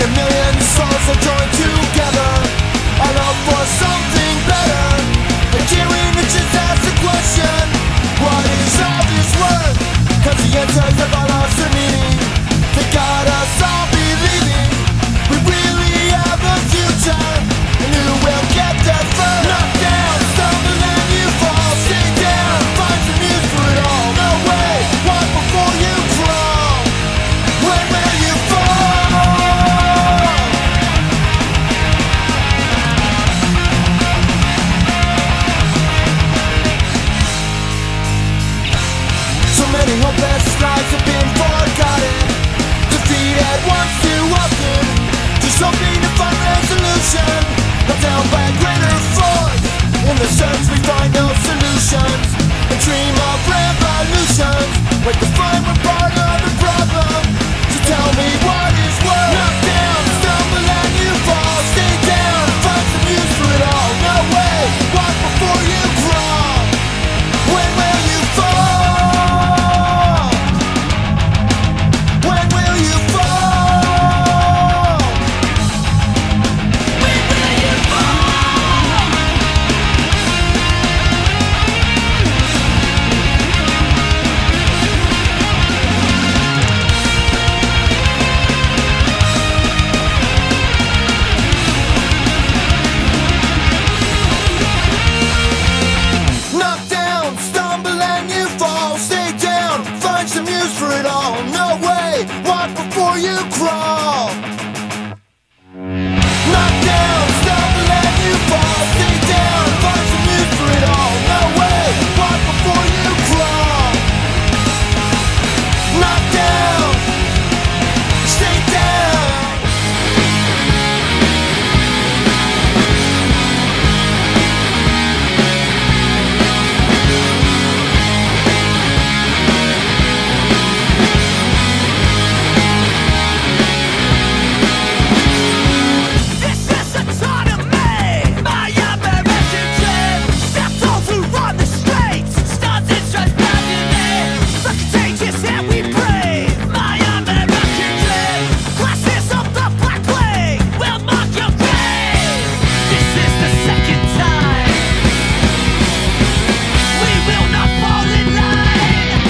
a million souls will join together. Our love for something better. And Kieran just asked the question, what is all this worth? Cause the answers have all lost their meaning. They got us all believing we really have a future. And who will get there first? Knock down, stumble and you fall. Stay down, find some use for it all. No way, walk before you crawl. When will you fall? So many hopeless lives have been forgotten, defeated once too often. Just hoping to find resolution, held down by a greater force. In the search we find no solutions, a dream of revolutions. Like the find we're part of the problem. So tell me what is worth. Knock down, stumble and you fall. Stay down, find some use for it all. No way, walk before you crawl. When will you fall? When will you fall? When will you fall? Knock down, stumble and you fall. Stay down, find some use for it all. No way, walk before you crawl. Knock down, stumble and you fall. Stay down, find some use for it all. No way, walk before you crawl. Knock down, stay down. This is autonomy, my American dream. Stepped all through on the streets, stars in transparency. The contagious air we breathe, my American dream. Classes of the Black Plague will mark your grave. This is the second time we will not fall in line.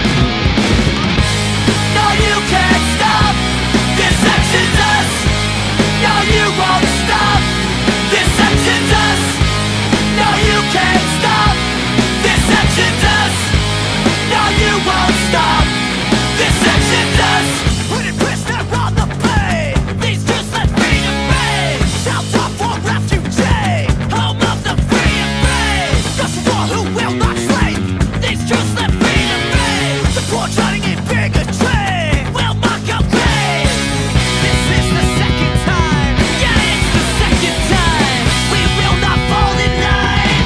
No, you can't stop this exodus. No, you won't stop this exodus. No, you can't stop this exodus. No, you won't stop this exodus. Put it prisoner on the bay. These just let freedom reign. Shelter for refugee, home of the free and brave. Just for all who will not slave. These just let freedom reign. The poor trying in bigotry will mark your grave. This is the second time. Yeah, it's the second time. We will not fall in line.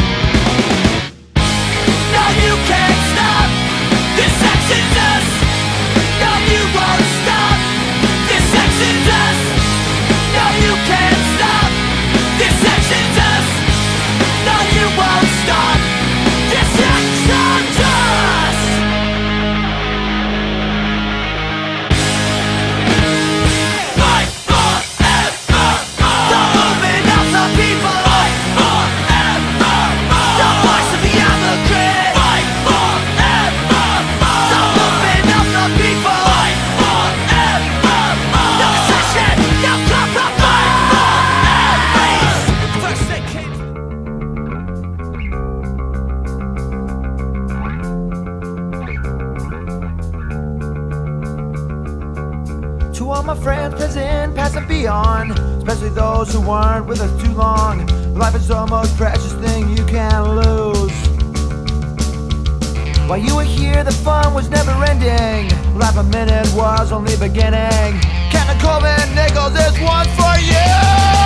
No, you can't stop this exodus. No, you won't stop this exodus. No, you can't stop this exodus. No, you won't stop this exodus. Fight forevermore. The movement of the people. Fight forevermore. The voice of the immigrant. Fight forevermore. The movement of the people. Fight forevermore. No concession, no compromise. First they came. To all my friends, present, past and beyond, especially those who weren't with us too long. Life is the most precious thing you can lose. While you were here, the fun was never ending. Life a minute was only beginning. Captain Colvin Nichols, this one's for you.